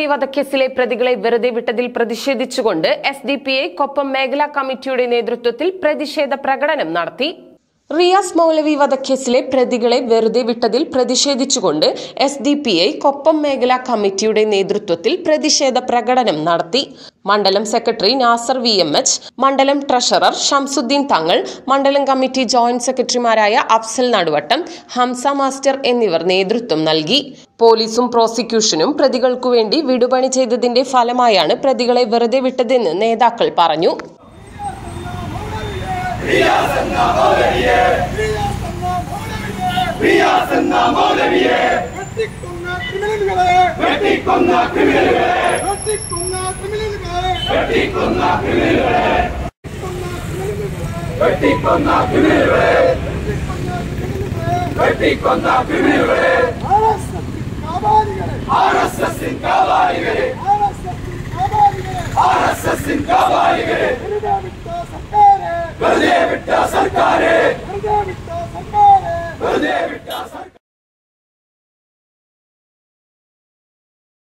വധക്കേസിലെ പ്രതികളെ വെറുതെ വിട്ടതിൽ പ്രതിഷേധിച്ചുകൊണ്ട് SDPI കൊപ്പം മേഖലാ കമ്മിറ്റിയുടെ നേതൃത്വത്തിൽ പ്രതിഷേധ പ്രകടനം നടത്തി. റിയാസ് മൗലവി വധക്കേസിലെ പ്രതികളെ വെറുതെ വിട്ടതിൽ പ്രതിഷേധിച്ചുകൊണ്ട് SDPI കൊപ്പം മേഖലാ കമ്മിറ്റിയുടെ നേതൃത്വത്തിൽ പ്രതിഷേധ പ്രകടനം നടത്തി. മണ്ഡലം സെക്രട്ടറി നാസർ VMH, മണ്ഡലം ട്രഷറർ ഷംസുദ്ദീൻ തങ്ങൾ, മണ്ഡലം കമ്മിറ്റി ജോയിന്റ് സെക്രട്ടറിമാരായ അഫ്സൽ നടുവട്ടം, ഹംസ മാസ്റ്റർ എന്നിവർ നേതൃത്വം നൽകി. പോലീസും പ്രോസിക്യൂഷനും പ്രതികൾക്കു വേണ്ടി വിടുപണി ചെയ്തതിന്റെ ഫലമായാണ് പ്രതികളെ വെറുതെ വിട്ടതെന്ന് നേതാക്കൾ പറഞ്ഞു. सरकारे